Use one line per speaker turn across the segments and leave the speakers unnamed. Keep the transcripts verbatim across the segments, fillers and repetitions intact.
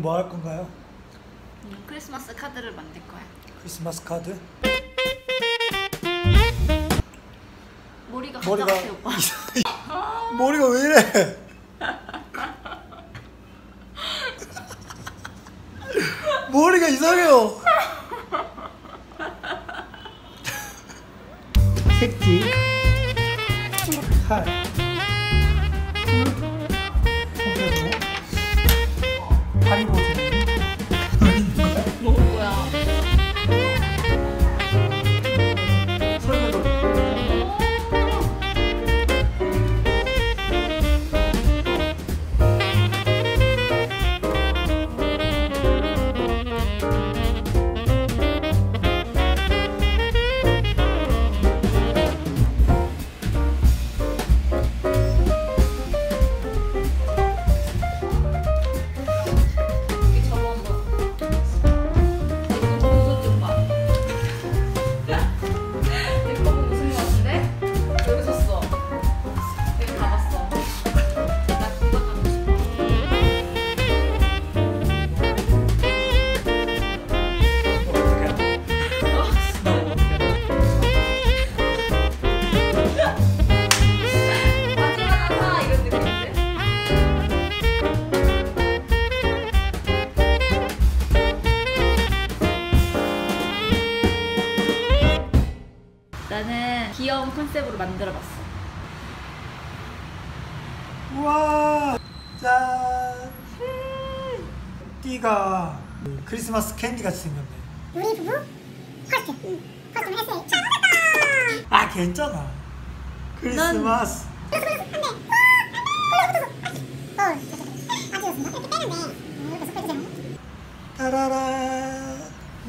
뭐 할 건가요?
음, 크리스마스 카드를 만들 거야.
크리스마스 카드?
머리가
머리가
가져가세요, 오빠.
머리가 왜 이래? 머리가 이상해요. 색지, 칼, 손빼고, 파리보
먹을 거야.
설거도.
나는 귀여운 컨셉으로 만들어봤어.
우와, 짠. 띠가 크리스마스 캔디 같이 생겼네.
우리 부부 퍼스트 응. 퍼스트 했어요. 잘못했다.
아 괜찮아. 크리스마스. 따라라.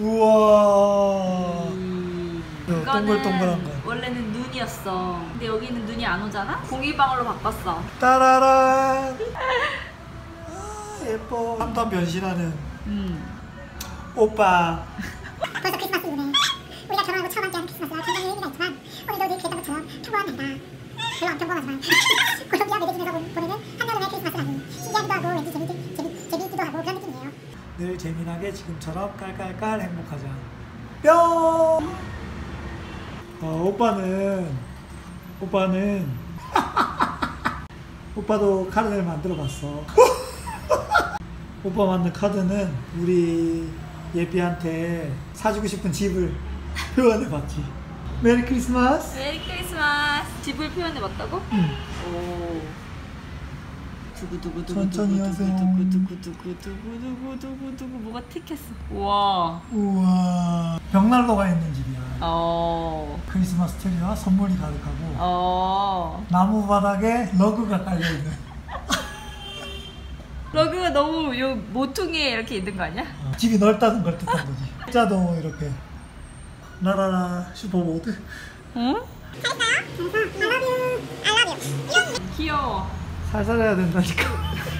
우와.
음.
동글동글한 거.
원래는 눈이었어. 근데 여기는 눈이 안 오잖아? 공기방울로 바꿨어.
따라라. 아, 예뻐. 한번 변신하는
음.
오빠.
벌써 크리스마스 이브네. 우리가 결혼하고 처음 함께하는 크리스마스가 굉장히 의미가 있지만 오늘도 늘 그랬던 것처럼 평범한 날이다. 별로 안 평범하지만 콜롬비아 메데진에서 보내는 한여름의 크리스마스라니 신기하기도 하고 왠지 재미, 재미, 재미있기도 하고 그런 느낌이에요.
늘 재미나게 지금처럼 깔깔깔 행복하자. 뿅. 어, 오빠는 오빠는 오빠도 카드를 만들어봤어. 오빠 만든 카드는 우리 예삐한테 사주고 싶은 집을 표현해봤지. 메리 크리스마스.
메리 크리스마스. 집을 표현해봤다고?
응.
오.
천천히 하세요.
두구두구두구두구두구두구두구두구 뭐가 틱했어. 우와.
우와. 벽난로가 있는 집이야.
어.
크리스마스 트리와 선물이 가득하고
어.
나무 바닥에 러그가 깔려있는.
러그가 너무 요 모퉁이에 이렇게 있는 거 아니야?
어, 집이 넓다는 걸 뜻한 거지. 자도 이렇게 나라라 슈퍼보드.
응?
잘했어요. 그래서 I love you, I love you.
귀여워.
살살 해야 된다니까.